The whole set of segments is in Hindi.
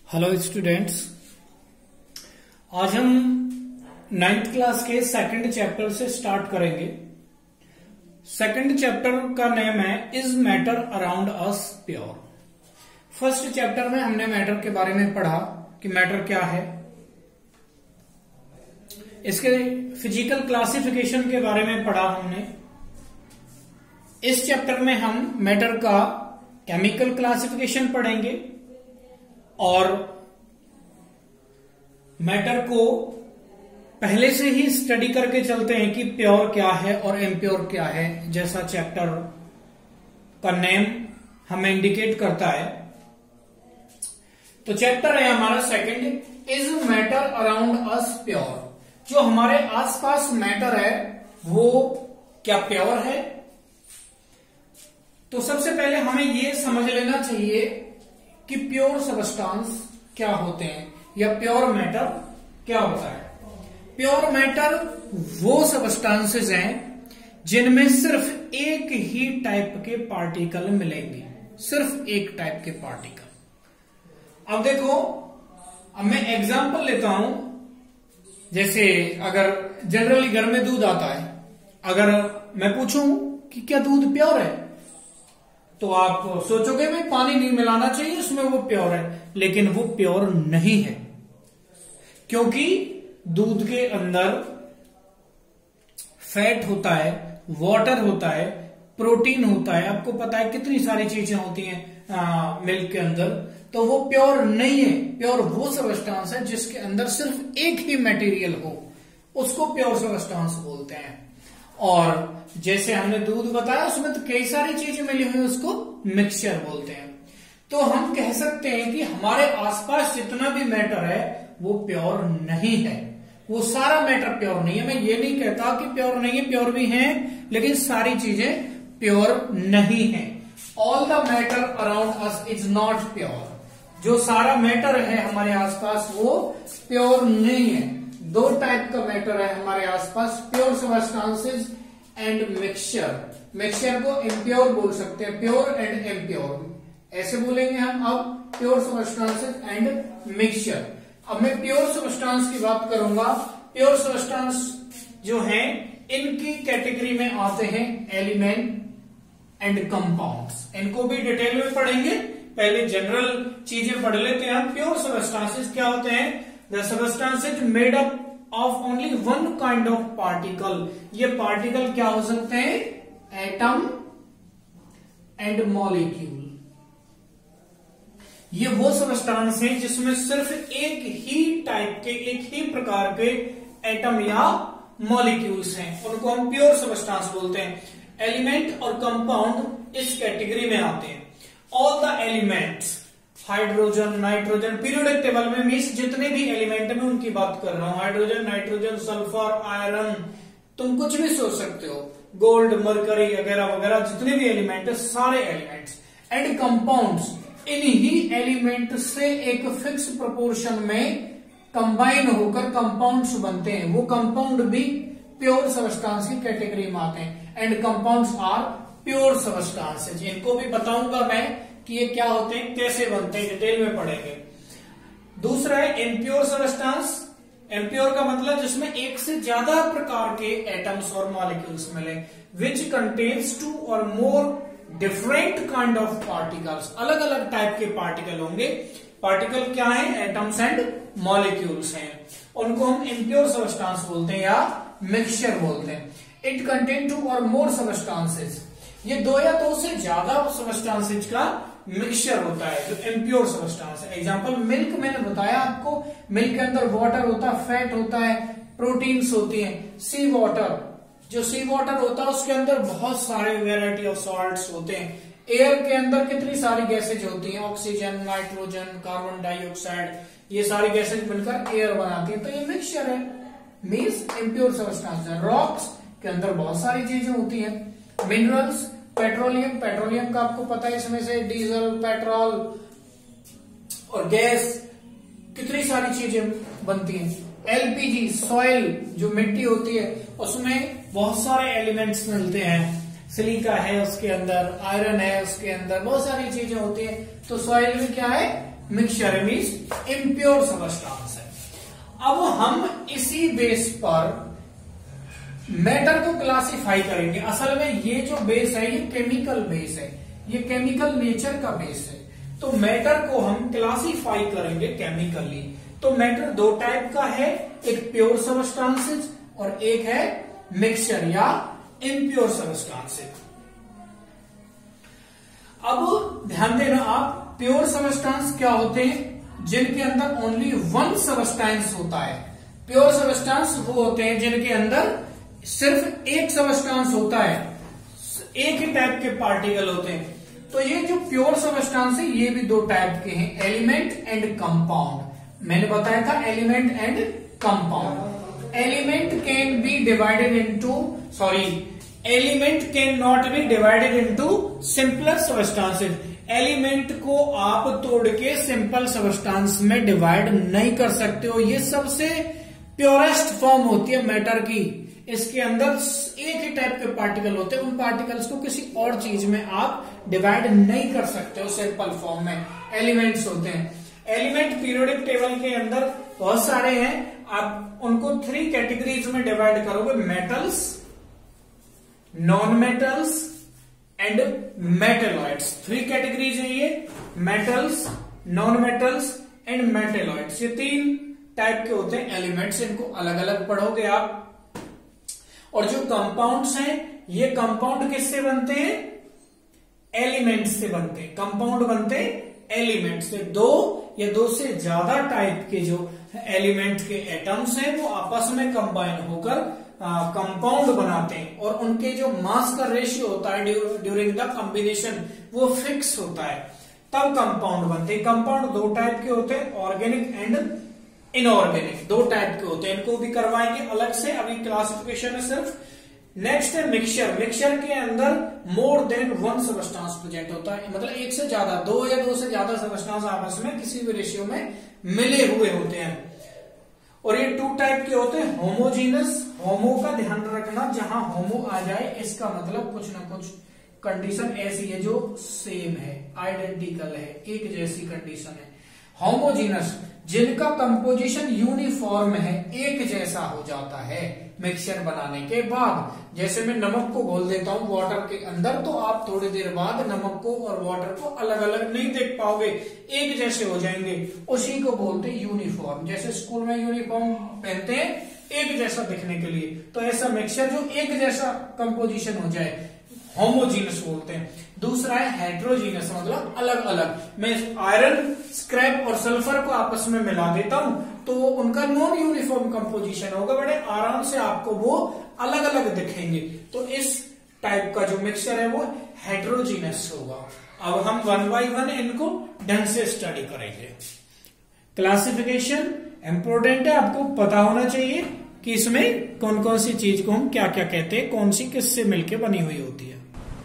हेलो स्टूडेंट्स, आज हम 9th क्लास के सेकंड चैप्टर से स्टार्ट करेंगे। सेकंड चैप्टर का नेम है is matter around us pure. First chapter में हमने मैटर के बारे में पढ़ा कि मैटर क्या है, इसके फिजिकल क्लासिफिकेशन के बारे में पढ़ा हमने। इस चैप्टर में हम मैटर का केमिकल क्लासिफिकेशन पढ़ेंगे और मैटर को पहले से ही स्टडी करके चलते हैं कि प्योर क्या है और इम्प्योर क्या है, जैसा चैप्टर का नेम हमें इंडिकेट करता है। तो चैप्टर है हमारा second, is matter around us pure. जो हमारे आसपास मैटर है वो क्या प्योर है? तो सबसे पहले हमें यह समझ लेना चाहिए कि प्योर सबस्टांस क्या होते हैं या प्योर मैटर क्या होता है। प्योर मैटर वो सबस्टांसेस हैं जिनमें सिर्फ एक ही टाइप के पार्टिकल मिलेंगे, सिर्फ एक टाइप के पार्टिकल। अब देखो, अब मैं एग्जांपल लेता हूं। जैसे अगर जनरली घर में दूध आता है, अगर मैं पूछूं कि क्या दूध प्योर है, तो आप सोचोगे भाई पानी नहीं मिलाना चाहिए उसमें, वो प्योर है। लेकिन वो प्योर नहीं है, क्योंकि दूध के अंदर फैट होता है, वाटर होता है, प्रोटीन होता है। आपको पता है कितनी सारी चीजें होती हैं मिल्क के अंदर। तो वो प्योर नहीं है। प्योर वो सबस्टांस है जिसके अंदर सिर्फ एक ही मटेरियल हो, उसको प्योर सबस्टांस बोलते हैं। और जैसे हमने दूध बताया, उसमें तो कई सारी चीजें मिली हुई, उसको मिक्सचर बोलते हैं। तो हम कह सकते हैं कि हमारे आसपास जितना भी मैटर है वो प्योर नहीं है, वो सारा मैटर प्योर नहीं है। मैं ये नहीं कहता कि प्योर नहीं है, प्योर भी है, लेकिन सारी चीजें प्योर नहीं है। All the matter around us is not pure. जो सारा मैटर है हमारे आसपास वो प्योर नहीं है। दो टाइप का मैटर है हमारे आसपास, pure substances and mixture. Mixture को इम्प्योर बोल सकते हैं, प्योर एंड इम्प्योर ऐसे बोलेंगे हम। अब प्योर सबस्टांसेस एंड मिक्सचर। अब मैं प्योर सबस्टांस की बात करूंगा। प्योर सबस्टांस जो हैं इनकी कैटेगरी में आते हैं एलिमेंट एंड कंपाउंड्स। इनको भी डिटेल में पढ़ेंगे, पहले जनरल चीजें पढ़ लेते हैं हम। प्योर सबस्टांसेस क्या होते हैं? The substances made up of only one kind of particle. ये पार्टिकल क्या हो सकते हैं? Atom and molecule. ये वो सबस्टांस है जिसमें सिर्फ एक ही टाइप के, एक ही प्रकार के एटम या मॉलिक्यूल्स हैं, उनको हम प्योर सबस्टांस बोलते हैं। एलिमेंट और कंपाउंड इस कैटेगरी में आते हैं। All the elements, hydrogen, nitrogen, periodic table में मीन्स जितने भी एलिमेंट में उनकी बात कर रहा हूं। हाइड्रोजन, नाइट्रोजन, सल्फर, आयरन, तुम कुछ भी सोच सकते हो, गोल्ड, मरकरी वगैरह वगैरह, जितने भी एलिमेंट है सारे एलिमेंट्स। एंड कंपाउंड्स, इन्हीं एलिमेंट से एक फिक्स प्रोपोर्शन में कंबाइन होकर कंपाउंड्स बनते हैं। वो कंपाउंड भी प्योर सबस्टांस की कैटेगरी में आते हैं। And compounds are pure substances. इनको भी बताऊंगा मैं कि ये क्या होते हैं, कैसे बनते हैं, डिटेल में पढ़ेंगे। दूसरा है इम्प्योर सबस्टांस। इम्प्योर का मतलब जिसमें एक से ज्यादा प्रकार के एटम्स और मॉलिक्यूल्स मिले। विच कंटेन्स टू और more different kind of particles. अलग अलग टाइप के पार्टिकल होंगे। पार्टिकल क्या है? एटम्स एंड मॉलिक्यूल्स हैं। उनको हम इम्प्योर सबस्टांस बोलते हैं या मिक्सचर बोलते हैं। इट कंटेन टू और मोर सबस्टांसेस। ये दो या दो से ज्यादा सबस्टांसेस का मिक्सचर होता है जो इम्प्योर सबस्टांस है। एग्जांपल मिल्क, मैंने बताया आपको, मिल्क के अंदर वाटर होता है, फैट होता है, प्रोटीन्स होती हैं। सी वाटर, जो सी वाटर होता है उसके अंदर बहुत सारे वेराइटी ऑफ सॉल्ट्स होते हैं। एयर के अंदर कितनी सारी गैसेज होती हैं, ऑक्सीजन, नाइट्रोजन, कार्बन डाइऑक्साइड, ये सारी गैसेज मिलकर एयर बनाती हैं। तो ये मिक्सचर है, मीन्स इम्प्योर सबस्टांस है। रॉक्स के अंदर बहुत सारी चीजें होती हैं। मिनरल्स, पेट्रोलियम, पेट्रोलियम का आपको पता है, इसमें से डीजल, पेट्रोल और गैस, कितनी सारी चीजें बनती हैं। एलपीजी, सॉइल जो मिट्टी होती है उसमें बहुत सारे एलिमेंट्स मिलते हैं। सिलिका है उसके अंदर, आयरन है उसके अंदर, बहुत सारी चीजें होती हैं। तो सॉइल में क्या है, मिक्सचर मींस इम्प्योर सबस्टांस है। अब हम इसी बेस पर मैटर को क्लासिफाई करेंगे। असल में ये जो बेस है ये केमिकल बेस है, ये केमिकल नेचर का बेस है। तो मैटर को हम क्लासिफाई करेंगे केमिकली। तो मैटर दो टाइप का है, एक प्योर सबस्टांसेस और एक है मिक्सचर या इम्प्योर सबस्टांसेस। अब ध्यान देना आप, प्योर सबस्टांस क्या होते हैं, जिनके अंदर ओनली वन सबस्टांस होता है। प्योर सबस्टांस वो होते हैं जिनके अंदर सिर्फ एक सबस्टांस होता है, एक ही टाइप के पार्टिकल होते हैं। तो ये जो प्योर सबस्टांस है ये भी दो टाइप के हैं, एलिमेंट एंड कंपाउंड। मैंने बताया था element and compound. Element can be divided into, element can not be divided into simpler substances. Element को आप तोड़ के सिंपल सबस्टांस में डिवाइड नहीं कर सकते हो। ये सबसे प्योरेस्ट फॉर्म होती है मैटर की। इसके अंदर एक ही टाइप के पार्टिकल होते हैं, उन पार्टिकल्स को किसी और चीज में आप डिवाइड नहीं कर सकते हो सिंपल फॉर्म में। एलिमेंट्स होते हैं। एलिमेंट पीरियोडिक टेबल के अंदर बहुत सारे हैं, आप उनको 3 कैटेगरीज में डिवाइड करोगे, metals, non metals and metalloids. 3 categories है ये, metals, non metals and metalloids. ये 3 टाइप के होते हैं एलिमेंट्स, इनको अलग अलग पढ़ोगे आप। और जो कंपाउंड्स हैं, ये कंपाउंड किससे बनते हैं, एलिमेंट्स से बनते हैं। कंपाउंड बनते हैं एलिमेंट से। 2 या 2 से ज्यादा टाइप के जो एलिमेंट के एटम्स हैं वो आपस में कंबाइन होकर कंपाउंड बनाते हैं, और उनके जो मास का रेशियो होता है ड्यूरिंग द कॉम्बिनेशन वो फिक्स होता है, तब कंपाउंड बनते हैं। कंपाउंड 2 टाइप के होते हैं, ऑर्गेनिक एंड इनऑर्गेनिक, 2 टाइप के होते हैं। इनको भी करवाएंगे अलग से, अभी क्लासिफिकेशन है सिर्फ। नेक्स्ट है मिक्सचर। मिक्सचर के अंदर मोर देन 1 सबस्टांस प्रेजेंट होता है, मतलब एक से ज्यादा, 2 या 2 से ज्यादा सबस्टांस आपस में किसी भी रेशियो में मिले हुए होते हैं। और ये 2 टाइप के होते हैं, होमोजीनस। होमो का ध्यान रखना, जहां होमो आ जाए इसका मतलब कुछ ना कुछ कंडीशन ऐसी है जो सेम है, आइडेंटिकल है, एक जैसी कंडीशन है। होमोजीनस, जिनका कंपोजिशन यूनिफॉर्म है, एक जैसा हो जाता है मिक्सचर बनाने के बाद। जैसे मैं नमक को घोल देता हूं वाटर के अंदर, तो आप थोड़ी देर बाद नमक को और वाटर को अलग अलग नहीं देख पाओगे, एक जैसे हो जाएंगे। उसी को बोलते हैं यूनिफॉर्म। जैसे स्कूल में यूनिफॉर्म पहनते हैं एक जैसा दिखने के लिए, तो ऐसा मिक्सचर जो एक जैसा कंपोजिशन हो जाए, होमोजीनस बोलते हैं। दूसरा है हेट्रोजीनस, मतलब अलग अलग। मैं आयरन, स्क्रैप और सल्फर को आपस में मिला देता हूं तो उनका नॉन यूनिफॉर्म कंपोजिशन होगा, बड़े आराम से आपको वो अलग अलग दिखेंगे। तो इस टाइप का जो मिक्सचर है वो हेट्रोजीनस होगा। अब हम 1 by 1 इनको ढंग से स्टडी करेंगे। क्लासिफिकेशन इंपॉर्टेंट है, आपको पता होना चाहिए कि इसमें कौन कौन सी चीज को हम क्या क्या कहते हैं, कौन सी किससे मिलकर बनी हुई होती है।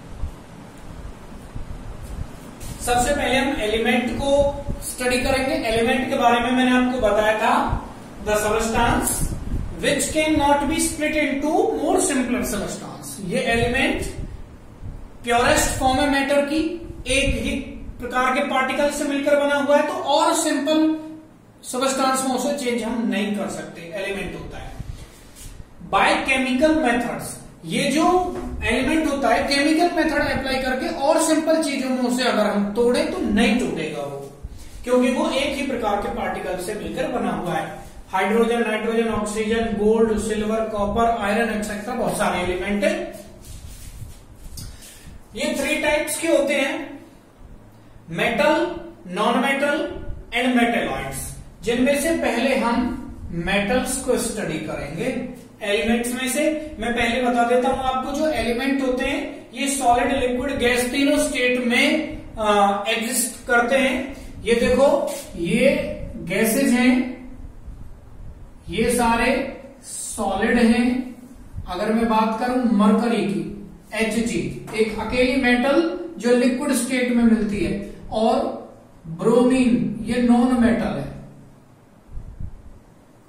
सबसे पहले हम एलिमेंट को स्टडी करेंगे। एलिमेंट के बारे में मैंने आपको बताया था, the substance which can not be split into more simpler substance. ये एलिमेंट प्योरेस्ट फॉर्म है मैटर की, एक ही प्रकार के पार्टिकल से मिलकर बना हुआ है, तो और सिंपल सबस्टांस में उसे चेंज हम नहीं कर सकते, एलिमेंट होता है। बाय केमिकल मेथड्स, ये जो एलिमेंट होता है केमिकल मेथड अप्लाई करके और सिंपल चीजों में उसे अगर हम तोड़े तो नहीं टूटेगा वो, क्योंकि वो एक ही प्रकार के पार्टिकल से मिलकर बना हुआ है। Hydrogen, nitrogen, oxygen, gold, silver, copper, iron etcetera, बहुत सारे एलिमेंट है। ये 3 टाइप्स के होते हैं, metal, non metal and metalloids, जिनमें से पहले हम मेटल्स को स्टडी करेंगे। एलिमेंट्स में से मैं पहले बता देता हूं आपको, जो एलिमेंट होते हैं ये सॉलिड, लिक्विड, गैस तीनों स्टेट में एग्जिस्ट करते हैं। ये देखो, ये गैसेज हैं, ये सारे सॉलिड हैं। अगर मैं बात करूं मरकरी की, Hg, एक अकेली मेटल जो लिक्विड स्टेट में मिलती है, और ब्रोमीन, ये नॉन मेटल है।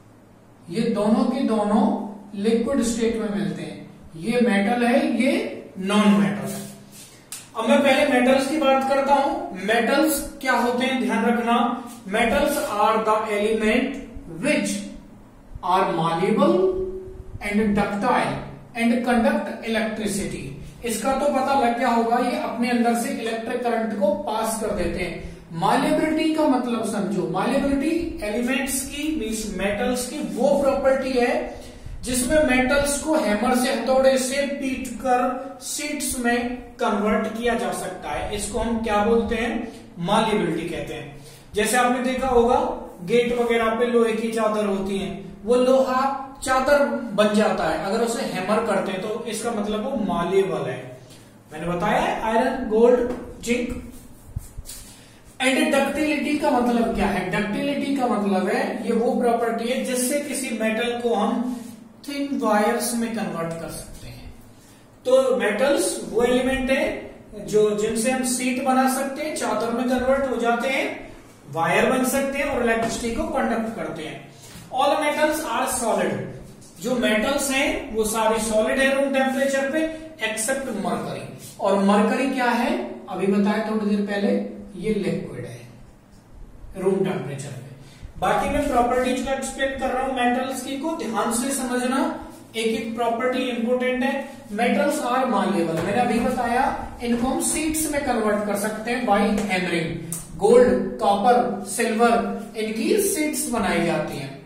ये दोनों के दोनों लिक्विड स्टेट में मिलते हैं। ये मेटल है, ये नॉन मेटल है। अब मैं पहले मेटल्स की बात करता हूं। मेटल्स क्या होते हैं, ध्यान रखना। Metals are the element which are malleable and ductile and conduct electricity. इसका तो पता लग गया होगा, ये अपने अंदर से इलेक्ट्रिक करंट को पास कर देते हैं। माल्येबिलिटी का मतलब समझो, माल्येबिलिटी एलिमेंट्स की मींस मेटल्स की वो प्रॉपर्टी है जिसमें मेटल्स को हैमर से हथौड़े से पीट कर शीट्स में कन्वर्ट किया जा सकता है। इसको हम क्या बोलते हैं, माल्येबिलिटी कहते हैं। जैसे आपने देखा होगा गेट वगैरह पे लोहे की चादर होती है, वो लोहा चादर बन जाता है अगर उसे हैमर करते हैं, तो इसका मतलब वो माल्येबल है। मैंने बताया है iron, gold, zinc. And ductility का मतलब क्या है, डक्टिलिटी का मतलब है ये वो प्रॉपर्टी है जिससे किसी मेटल को हम थिन वायर्स में कन्वर्ट कर सकते हैं। तो मेटल्स वो एलिमेंट है जो जिनसे हम सीट बना सकते हैं, चादर में कन्वर्ट हो जाते हैं, वायर बन सकते हैं और इलेक्ट्रिसिटी को कंडक्ट करते हैं। All metals are solid. जो मेटल्स हैं वो सारे सॉलिड है रूम टेम्परेचर पे एक्सेप्ट मरकरी। और मरकरी क्या है, अभी बताया थोड़ी देर पहले, ये लिक्विड है रूम टेम्परेचर पे। बाकी मैं प्रॉपर्टीज का एक्सप्लेन कर रहा हूं मेटल्स की, को ध्यान से समझना, एक एक प्रॉपर्टी इंपोर्टेंट है। मेटल्स आर माल्येबल, मैंने अभी बताया, इनको हम सीड्स में कन्वर्ट कर सकते हैं by hammering. Gold, copper, silver, इनकी सीड्स बनाई जाती हैं।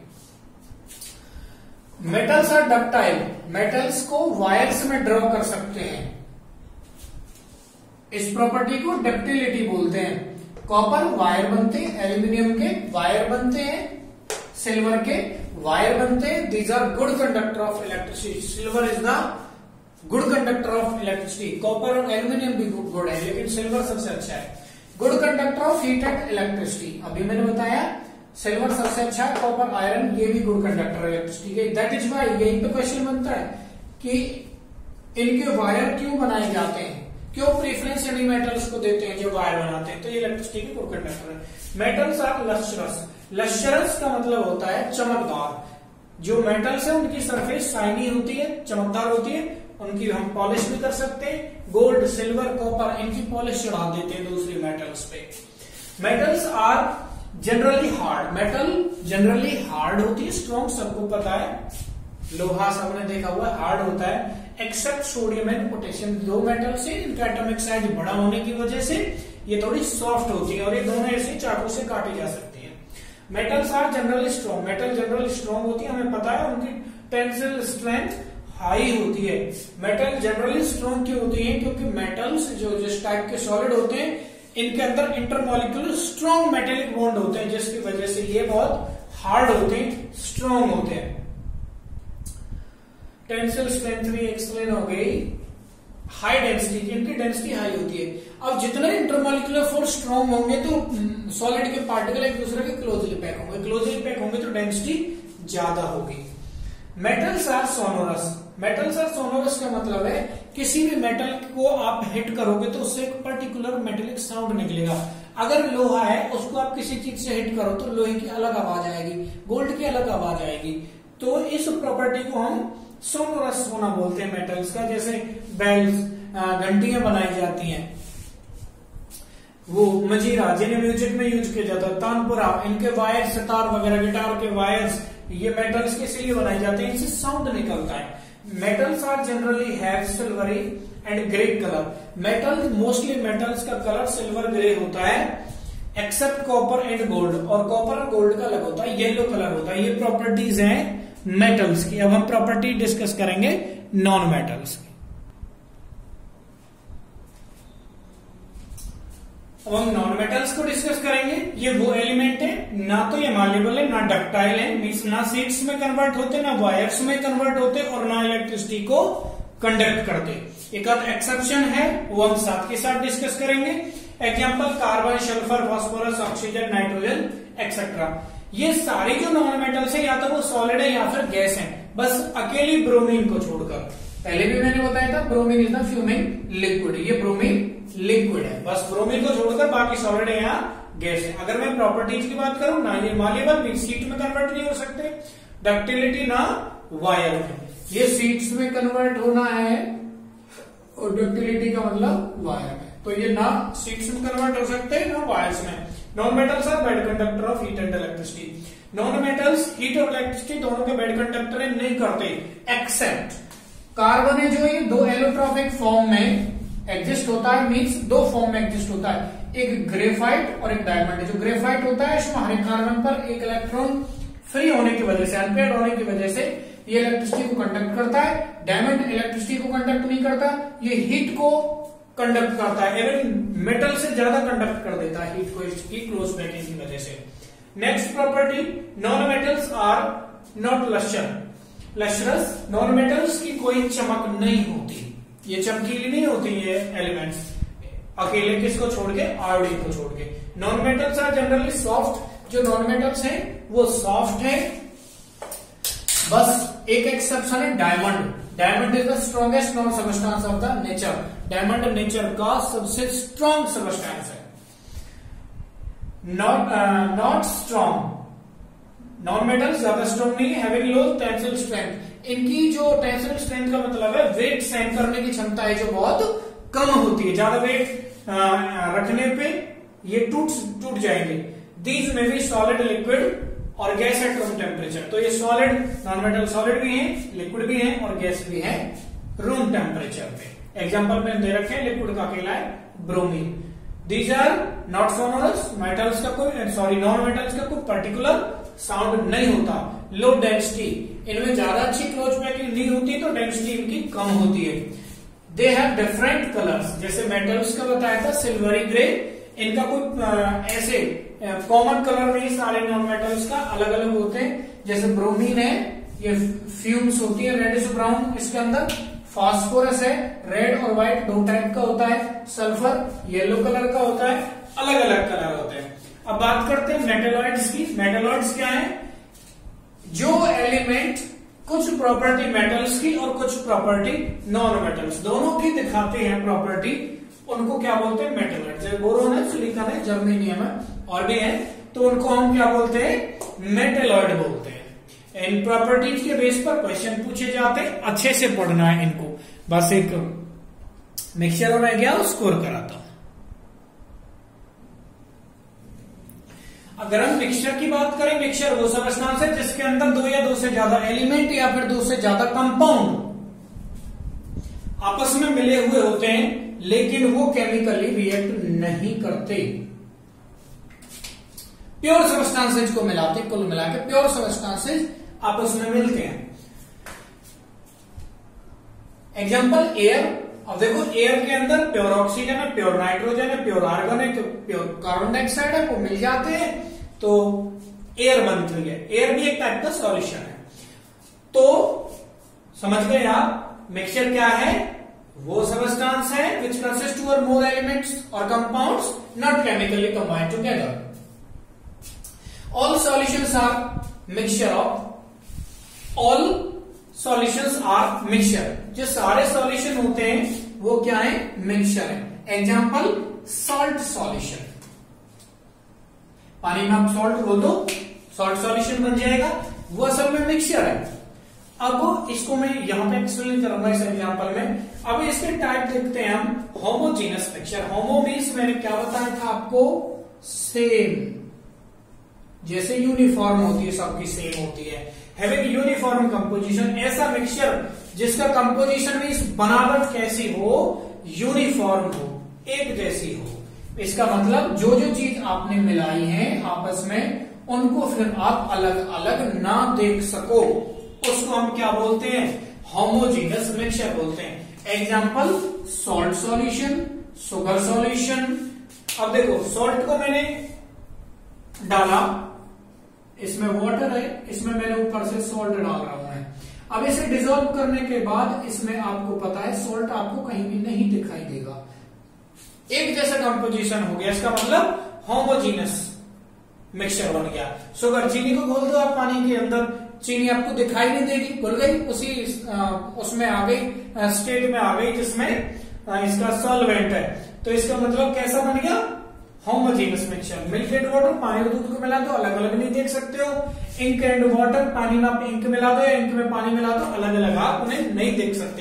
मेटल्स आर डक्टाइल, मेटल्स को वायर्स में ड्रॉ कर सकते हैं, इस प्रॉपर्टी को डक्टिलिटी बोलते हैं। कॉपर वायर बनते हैं, एल्यूमिनियम के वायर बनते हैं, सिल्वर के वायर बनते हैं। These are good conductor of electricity. Silver is the good conductor of electricity. Copper और एल्यूमिनियम भी गुड है, लेकिन सिल्वर सबसे अच्छा है। Good conductor of heat and electricity, अभी मैंने बताया सिल्वर सबसे अच्छा है, कॉपर, आयरन ये भी गुड कंडक्टर इलेक्ट्रिसिटी के। दैट इज वाई यही तो क्वेश्चन बनता है कि इनके वायर क्यों बनाए जाते हैं, क्यों प्रेफरेंस इन्हीं मेटल्स को देते हैं जो वायर बनाते हैं, तो ये इलेक्ट्रिसिटी के गुड कंडक्टर है। Metals are lustrous. लस्ट्रस का मतलब होता है चमकदार। जो मेटल्स है उनकी सरफेस शाइनी होती है, चमकदार होती है, उनकी हम पॉलिश भी कर सकते हैं। गोल्ड, सिल्वर, कॉपर इनकी पॉलिश चढ़ा देते हैं दूसरी मेटल्स पे। Metals are generally hard. Metal generally hard होती है, स्ट्रॉन्ग सबको पता है। लोहा सबने देखा हुआ हार्ड होता है, एक्सेप्ट सोडियम एंड पोटेशियम। दो मेटल से इनका एटॉमिक साइज बड़ा होने की वजह से ये थोड़ी सॉफ्ट होती है और ये दोनों ऐसे चाकू से काटी जा सकती है। Metals are generally strong. Metal generally strong होती है, हमें पता है उनकी टेंसिल स्ट्रेंथ हाई होती है। मेटल जनरली स्ट्रॉन्ग क्यों होती है, क्योंकि मेटल्स जो जिस टाइप के सॉलिड होते हैं इनके अंदर इंटरमॉलिक्यूलर स्ट्रॉन्ग मेटेलिक बॉन्ड होते हैं, जिसकी वजह से ये बहुत हार्ड होते हैं, स्ट्रॉन्ग होते हैं। टेंसिल स्ट्रेंथ भी एक्सप्लेन हो गई। हाई डेंसिटी, इनकी डेंसिटी हाई होती है। अब जितने इंटरमॉलिक्यूलर फोर्स स्ट्रॉन्ग होंगे तो सॉलिड के पार्टिकल एक दूसरे के क्लोजली पैक होंगे, क्लोजली पैक होंगे तो डेंसिटी ज्यादा होगी। Metals are sonorous. Metals are sonorous का मतलब है किसी भी मेटल को आप हिट करोगे तो उससे एक पर्टिकुलर मेटेलिक साउंड निकलेगा। अगर लोहा है उसको आप किसी चीज से हिट करो तो लोहे की अलग आवाज आएगी, गोल्ड की अलग आवाज आएगी। तो इस प्रॉपर्टी को हम सोनोरस होना बोलते हैं मेटल्स का। जैसे बेल्स, घंटियां बनाई जाती हैं, वो मजीरा जिन्हें म्यूजिक में यूज किया जाता है, तानपुरा, इनके वायर, सितार वगैरह, गिटार के वायर्स, ये मेटल्स के इसीलिए बनाए जाते हैं, इनसे साउंड निकलता है। Metals are generally have silvery and grey colour. Metal mostly metals का कलर सिल्वर ग्रे होता है, एक्सेप्ट कॉपर एंड गोल्ड। और कॉपर और गोल्ड का अलग होता है, येलो कलर होता है। ये प्रॉपर्टीज हैं मेटल्स की। अब हम प्रॉपर्टी डिस्कस करेंगे नॉन मेटल्स की। अब हम नॉन मेटल्स को डिस्कस करेंगे। ये वो एलिमेंट है, ना तो ये माल्येबल है, ना डक्टाइल है, मींस ना सीड्स में कन्वर्ट होते, ना वायर्स में कन्वर्ट होते और ना इलेक्ट्रिसिटी को कंडक्ट करते। एक एक्सेप्शन है, वो हम साथ के साथ डिस्कस करेंगे। Example carbon, sulphur, phosphorus, oxygen, nitrogen etcetera. ये सारे जो नॉन मेटल्स है या तो वो सॉलिड है या फिर गैस है, बस अकेली ब्रोमीन को छोड़कर। पहले भी मैंने बताया था bromine is the fuming liquid, ये ब्रोमीन लिक्विड है, बस ब्रोमीन को छोड़कर बाकी सॉलिड है या गैस है। अगर मैं प्रॉपर्टीज की बात करूं, ना ये माल्येबल, मींस हीट में कन्वर्ट नहीं हो सकते, डक्टिलिटी ना वायर में, ये सीट्स में कन्वर्ट होना है और डक्टिलिटी का मतलब वायर में। तो ये ना शीट्स में कन्वर्ट हो सकते हैं ना वायर्स में। Non metals are bad conductor of heat and electricity. Non metals heat और इलेक्ट्रिसिटी दोनों के बेड कंडक्टर नहीं करते, एक्सेप्ट कार्बन है जो ये दो एलोट्रॉपिक फॉर्म में एग्जिस्ट होता है, मींस दो फॉर्म में एग्जिस्ट होता है, एक ग्रेफाइट और एक डायमंड। जो ग्रेफाइट होता है इसमें हर एक कार्बन पर एक इलेक्ट्रॉन फ्री होने की वजह से, अनपेयर्ड होने की वजह से ये इलेक्ट्रिसिटी को कंडक्ट करता है। डायमंड इलेक्ट्रिसिटी को कंडक्ट नहीं करता, ये हीट को कंडक्ट करता है, इवन मेटल से ज्यादा कंडक्ट कर देता है हीट को इसकी क्लोज पैकिंग की वजह से। Next property, non metals are not lustrous. Non metals की कोई चमक नहीं होती, ये चमकीली नहीं होती ये एलिमेंट्स, अकेले किसको छोड़ के, आयोडीन को छोड़ के। Non metals are generally soft. जो नॉन मेटल्स हैं वो सॉफ्ट है, बस एक एक्सेप्शन है diamond. Diamond is the strongest non substance of the nature. Diamond नेचर का सबसे स्ट्रॉन्ग सबस्टेंस है। नॉट स्ट्रॉन्ग, नॉन मेटल्स ज्यादा स्ट्रॉन्ग नहीं है, हैविंग लो टेंसिल स्ट्रेंथ। इनकी जो टेंसिल स्ट्रेंथ का मतलब है वेट सहन करने की क्षमता है जो बहुत कम होती है, ज्यादा वेट रखने पे ये टूट जाएंगे। दीज में भी सॉलिड, लिक्विड और गैस एट रूम टेम्परेचर। तो ये सॉलिड, नॉन मेटल सॉलिड भी है, लिक्विड भी है और गैस भी है रूम टेम्परेचर पे। एग्जांपल में दे रखे हैं, लिक्विड का अकेला है bromine. These are not sonorous. Metals का कोई, सॉरी नॉन मेटल्स का कोई पर्टिकुलर साउंड नहीं होता। लो डेंसिटी, इनमें ज्यादा अच्छी क्लोज पैकिंग नहीं होती तो डेंसिटी इनकी कम होती है। दे हैव डिफरेंट कलर्स, जैसे मेटल्स का बताया था सिल्वरी ग्रे, इनका कोई ऐसे कॉमन कलर नहीं, सारे नॉन मेटल्स का अलग अलग होते हैं। जैसे ब्रोमीन है, ये फ्यूम्स होती है रेडिश ब्राउन, इसके अंदर फास्फोरस है, रेड और व्हाइट दो टाइप का होता है, सल्फर येलो कलर का होता है, अलग अलग कलर होते हैं। अब बात करते हैं मेटेलॉइड्स की। मेटेलॉइड्स क्या है? जो एलिमेंट कुछ प्रॉपर्टी मेटल्स की और कुछ प्रॉपर्टी नॉन मेटल्स दोनों की दिखाते हैं प्रॉपर्टी, उनको क्या बोलते हैं? मेटेलॉइड। जैसे बोरोन है, सिलिकॉन है, जर्मेनियम है और भी है, तो उनको हम क्या बोलते हैं? मेटेलॉइड बोलते हैं। इन प्रॉपर्टीज के बेस पर क्वेश्चन पूछे जाते हैं, अच्छे से पढ़ना है इनको। बस एक मिक्सचर रह गया, स्कोर कराता हूं। अगर हम मिक्सचर की बात करें, मिक्सचर वो सबस्टेंस है जिसके अंदर दो या दो से ज्यादा एलिमेंट या फिर दो से ज्यादा कंपाउंड आपस में मिले हुए होते हैं, लेकिन वो केमिकली रिएक्ट नहीं करते। प्योर सबस्टेंसेज को मिलाते, कुल मिलाकर प्योर सबस्टेंसेज आपस में मिलते हैं। Example air. अब देखो एयर के अंदर प्योर ऑक्सीजन है, प्योर नाइट्रोजन है, प्योर आर्गन है, प्योर कार्बन डाइऑक्साइड है, वो मिल जाते हैं तो एयर बनती है। एयर भी एक टाइप का सॉल्यूशन है। तो समझ गए आप, मिक्सचर क्या है? वो सबस्टेंस है विच कंसिस्ट टू और मोर एलिमेंट्स और compounds not chemically combined together. All solutions are mixture of, all solutions are mixture. जो सारे सॉल्यूशन होते हैं वो क्या है? मिक्सचर है। एग्जांपल सॉल्ट सॉल्यूशन, पानी में आप सॉल्ट बोल दो, सॉल्ट सॉल्यूशन बन जाएगा, वो असल में मिक्सचर है। अब इसको मैं यहां पे एक्सप्लेन करूंगा इस एग्जांपल में। अब इसके टाइप देखते हैं हम। Homogeneous mixture. होमो मीन्स मैंने क्या बताया था आपको? सेम, जैसे यूनिफॉर्म होती है, सबकी सेम होती है। हैविंग यूनिफॉर्म कंपोजिशन, ऐसा मिक्सचर जिसका कंपोजिशन मीन्स बनावट कैसी हो? यूनिफॉर्म हो, एक जैसी हो। इसका मतलब जो जो चीज आपने मिलाई है आपस में, उनको फिर आप अलग अलग ना देख सको, उसको हम क्या बोलते हैं? होमोजीनस मिक्सचर बोलते हैं। Example salt solution, sugar solution. अब देखो सॉल्ट को मैंने डाला, इसमें वाटर है, इसमें मैंने ऊपर से सॉल्ट डाल रहा हूं मैं। अब इसे डिसॉल्व करने के बाद इसमें आपको पता है सॉल्ट आपको कहीं भी नहीं दिखाई देगा, एक जैसा कंपोजिशन हो गया। इसका मतलब होमोजीनस मिक्सचर बन गया। शुगर, चीनी को घोल दो आप पानी के अंदर, चीनी आपको दिखाई नहीं देगी, घुल गई, उसी उसमें आ गई, स्टेट में आ गई जिसमें इसका सॉल्वेंट है। तो इसका मतलब कैसा बन गया? Homogeneous mixture. Milk and water, पानी और दूध को मिला दो, अलग अलग नहीं देख सकते हो। इंक एंड वाटर, पानी में आप इंक मिला दो या इंक में पानी मिला दो, अलग अलग आप उन्हें नहीं देख सकते।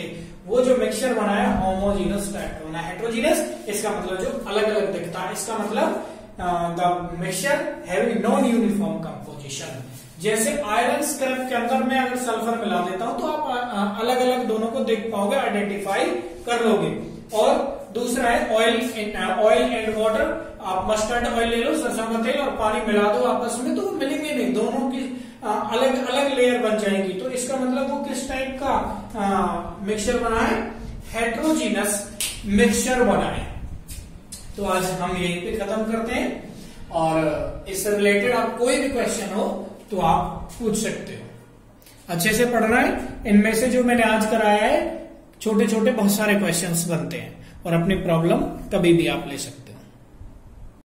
वो जो मिक्सचर बना है होमोजीनस टाइप बना है। हेट्रोजीनस इसका मतलब जो अलग अलग दिखता है, इसका मतलब the mixture having non uniform composition. जैसे आयरन स्क्रैप के अंदर मैं अगर सल्फर मिला देता हूं तो आप अलग अलग दोनों को देख पाओगे, आइडेंटिफाई कर लोगे। और दूसरा है ऑयल एंड वाटर। आप मस्टर्ड ऑयल ले लो, सरसों का तेल और पानी मिला दो आपस में, तो वो मिलेंगे नहीं, दोनों की अलग अलग लेयर बन जाएगी। तो इसका मतलब वो किस टाइप का मिक्सचर बना है, हेट्रोजीनस मिक्सचर बना है। तो आज हम यहीं पे खत्म करते हैं, और इससे रिलेटेड आप कोई भी क्वेश्चन हो तो आप पूछ सकते हो। अच्छे से पढ़ना है, इनमें से जो मैंने आज कराया है छोटे छोटे बहुत सारे क्वेश्चंस बनते हैं, और अपनी प्रॉब्लम कभी भी आप ले सकते हैं।